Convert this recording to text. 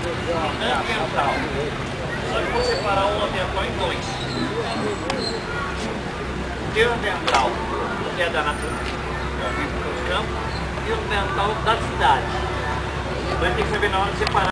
ambiental. Só que vou separar o ambiental em dois. Tem o ambiental, que é da natureza, do campo, e o ambiental da cidade. Então a gente tem que saber na hora de separar.